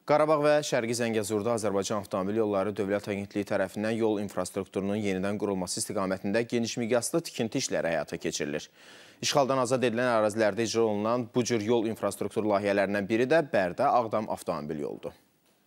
Qarabağ və Şərqi Zəngəzurda Azərbaycan Avtomobil Yolları Dövlət Agentliyi tərəfindən yol infrastrukturunun yenidən qurulması istiqamətində geniş miqyaslı tikinti işləri həyata keçirilir. İşğaldan azad edilən ərazilərdə icra olunan bu cür yol infrastruktur layihələrindən biri də Bərdə-Ağdam avtomobil yoludur.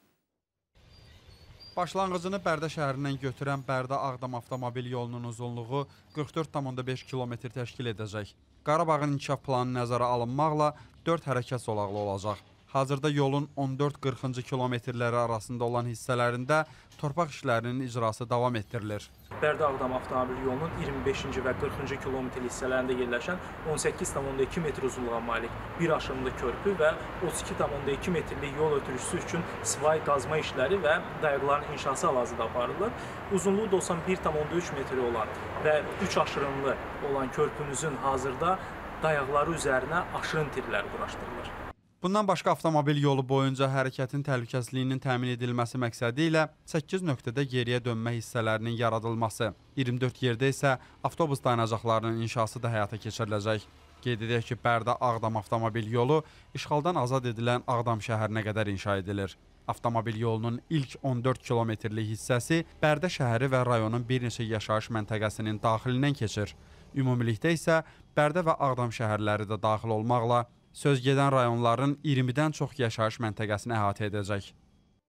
Başlanğıcını Bərdə şəhərindən götürən Bərdə-Ağdam avtomobil yolunun uzunluğu 44,5 km təşkil edəcək. Qarabağın inkişaf planı nəzərə alınmaqla 4 hərəkət zolaqlı olacaq. Hazırda yolun 14-40-cı kilometrləri arasında olan hissələrində torpaq işlərinin icrası davam etdirilir. Bərdə-Ağdam avtomobil yolunun 25-ci və 40-cı kilometr hissələrində yerləşən 18,2 metr uzunluğa malik bir aşırımlı körpü və 32,2 metrlik yol ötürücüsü üçün svay qazma işləri və dayaqların inşası hal-hazırda aparılır. Uzunluğu 91,3 metr olan və 3 aşırımlı olan körpümüzün hazırda dayaqları üzərinə aşırım tirləri quraşdırılır. Bundan başqa avtomobil yolu boyunca hərəkətin təhlükəsizliyinin təmin edilməsi məqsədi ilə 8 nöqtədə geriyə dönmə hissələrinin yaradılması, 24 yerdə isə avtobus dayanacaqlarının inşası da həyata keçiriləcək. Qeyd edək ki, Bərdə-Ağdam avtomobil yolu işğaldan azad edilən Ağdam şəhərinə qədər inşa edilir. Avtomobil yolunun ilk 14 kilometrlik hissəsi Bərdə şəhəri və rayonun bir neçə yaşayış məntəqəsinin daxilindən keçir. Ümumilikdə isə Bərdə və Ağdam şəhərləri də daxil olmaqla söz gedən rayonların 20-dən çox yaşayış məntəqəsini əhatə edəcək.